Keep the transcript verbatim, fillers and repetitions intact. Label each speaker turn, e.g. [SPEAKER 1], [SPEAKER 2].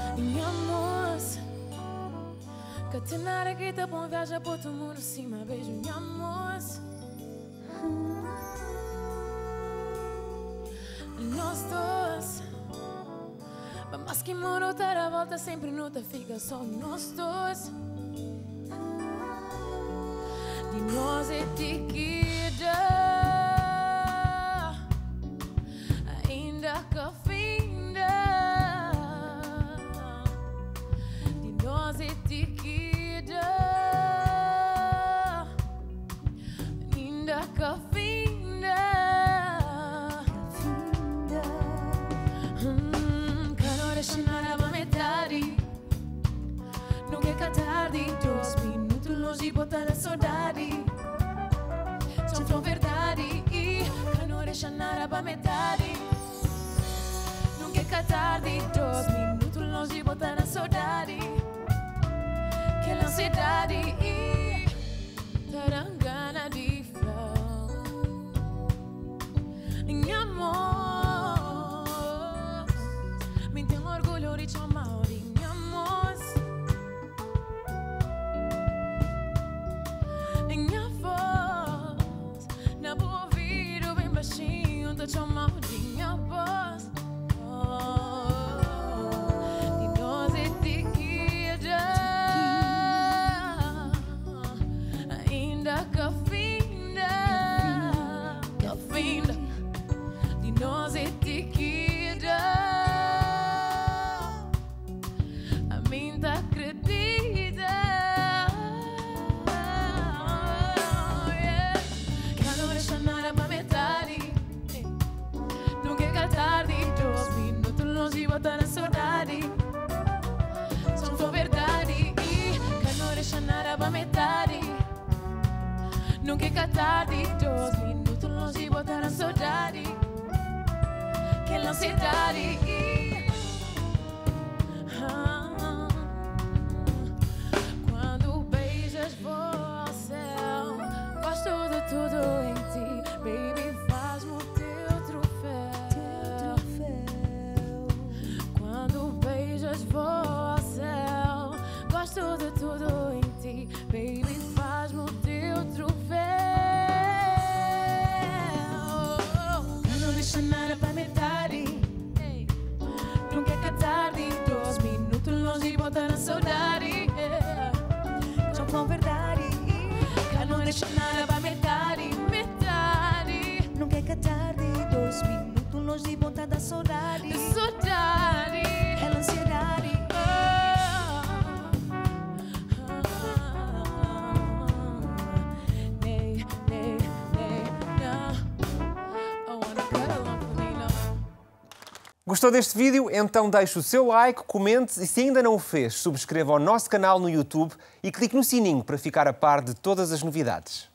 [SPEAKER 1] Minha moça, que te nada que te bom viaja por todo mundo cima, beijo minha moça. Nós dois, mas que moro tá a volta sempre não te fica só nós dois. De nós é te queda, ainda que finda. De nós é te queda, ainda que finda. Hum, quero deixar a metade, não quer que tarde, dois minutos longe botar a saudade. Só for verdade, e quero deixar nada pra metade, não quer que tarde, dois minutos longe botar a saudade. Que ansiedade e tarangana de flor. Minha amor, me tem orgulho de chamar de minha moça. Minha voz, na boa ouvido bem baixinho, tô chamando de minha voz. Nós é te queda, a mim tá acredita. Quero deixar nada pra metade, não quer que tarde, dois minutos longe botar na saudade. Só for verdade, quero deixar nada pra metade, não quer que tarde, dois minutos longe botar na saudade. Que ansiedade e ah, quando beijas você, gosto de tudo em ti, baby, faz-me o teu troféu. Quando beijas você, gosto de tudo em ti, baby, faz-me o teu troféu. Não deixa nada pra metade, não quer que tarde, dois minutos longe botar na saudade. Só com verdade, que não deixa nada pra metade, metade.
[SPEAKER 2] Não quer que tarde, dois minutos longe botar da saudade.
[SPEAKER 1] Saudade,
[SPEAKER 2] É ansiedade.
[SPEAKER 3] Gostou deste vídeo? Então deixe o seu like, comente e se ainda não o fez, subscreva o nosso canal no YouTube e clique no sininho para ficar a par de todas as novidades.